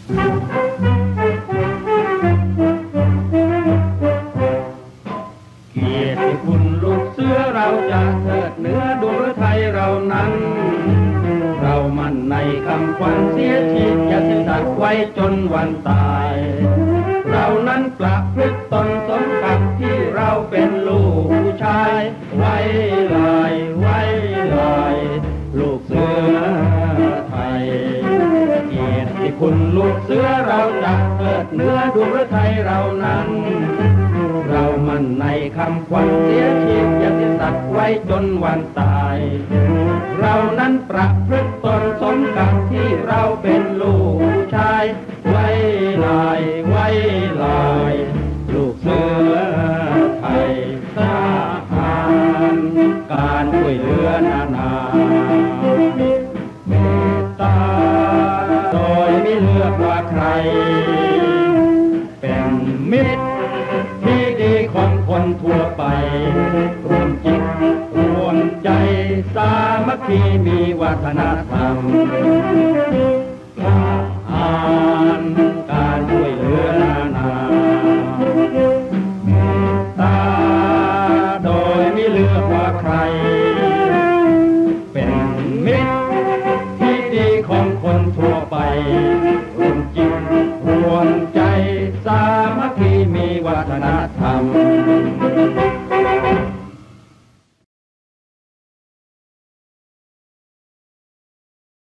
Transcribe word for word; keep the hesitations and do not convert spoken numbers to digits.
เกียรติคุณลูกเสือเราจะเทิดเนื้อดวงไทยเรานั้นเรามั่นในคำขวัญเสียชีพอย่าสิ้นสัตว์ไว้จนวันตายเรานั้นประพฤติตนสมกับที่เราเป็นลูกผู้ชายไว้ลายไว้ลายลูกเสือไทยเกียรติคุณลูกเสือเราจะเทิดเนื้อดวงไทยเรานั้นเรามั่นในคำขวัญเสียชีพอย่าสิ้นสัตว์ไว้จนวันตายเรานั้นประพฤติตนสมกับที่เราเป็นลูกผู้ชายไว้ลายไว้ลายลูกเสือไทยทหารการช่วยเหลือนานาเมตตาโดยไม่เลือกว่าใครเป็นมิตรที่ดีของคนทั่วไปรวมจิตรวมใจสามัคคีมีวัฒนธรรมทหารการช่วยเหลือนานาเมตตาโดยไม่เลือกว่าใครเป็นมิตรที่ดีของคนทั่วไป